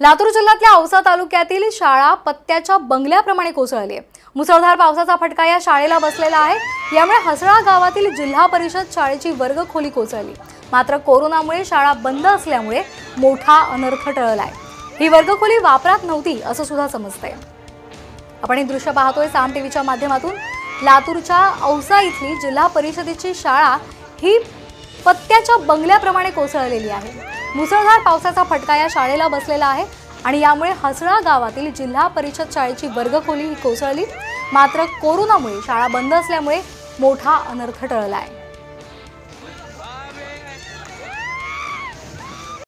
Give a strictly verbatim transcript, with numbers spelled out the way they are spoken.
लातूर जिल्ह्यातल्या औसा तालुक्यातील शाळा पत्त्याच्या बंगल्याप्रमाणे कोसळली आहे। मुसळधार पावसाचा फटका या शाळेला बसलेला आहे। यामुळे हसळा गावातील जिल्हा परिषद शाळेची वर्गखोली कोसळली। मात्र कोरोनामुळे शाळा बंद असल्यामुळे मोठा अनर्थ टळलाय। ही वर्गखोली वापरात नव्हती असं सुद्धा समजतंय। आपण हे दृश्य पाहतोय साम टीव्हीच्या माध्यमातून। लातूरच्या औसा इथली जिल्हा परिषदेची शाळा ही पत्त्याच्या बंगल्याप्रमाणे कोसळलेली आहे। मुसळधार पावसाचा फटका या शाळेला बसलेला आहे आणि यामुळे हसळा गावातील जिल्हा परिषद शाळेची वर्गखोली ही कोसळली। मात्र कोरोनामुळे शाळा बंद असल्यामुळे मोठा अनर्थ टळलाय।